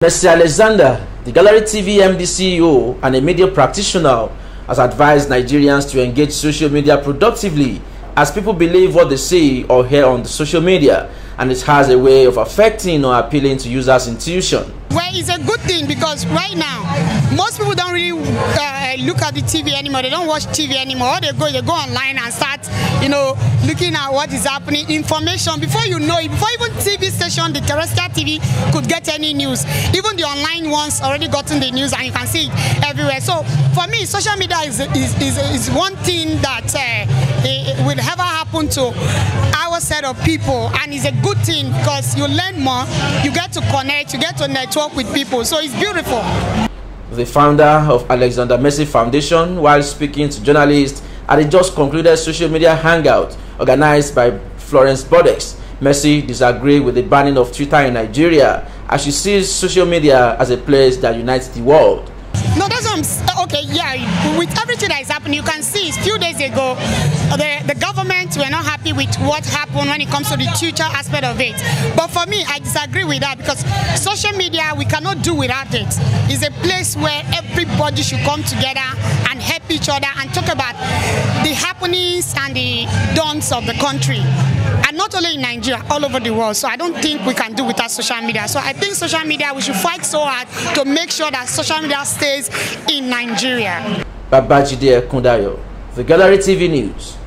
Mercy Alexander, the Gallery TV MD CEO and a media practitioner, has advised Nigerians to engage social media productively, as people believe what they see or hear on the social media, and it has a way of affecting or appealing to users' intuition. Well, it's a good thing because right now, most people don't really look at the TV anymore. They don't watch TV anymore. All they go online and start, looking at what is happening. Information, before you know it, before even TV station, the terrestrial TV could get any news. Even the online ones already gotten the news, and you can see it everywhere. So for me, social media is one thing that it will ever happen to our set of people, and it's a good thing because you learn more, you get to connect, you get to network with people, so it's beautiful. The founder of Alexander Mercy Foundation, while speaking to journalists at the just concluded social media hangout organized by Florence Bodex, Mercy disagreed with the banning of Twitter in Nigeria, as she sees social media as a place that unites the world. No, that's what I'm saying. Okay, yeah, with everything that is happening, you can see a few days ago, the government were not happy with what happened when it comes to the Twitter aspect of it. But for me, I disagree with that because social media, we cannot do without it. It's a place where everybody should come together and help each other and talk about the happenings and the dawns of the country. And not only in Nigeria, all over the world. So I don't think we can do without social media. So I think social media, we should fight so hard to make sure that social media stays in Nigeria. Babajide Kundayo, the Gallery TV News.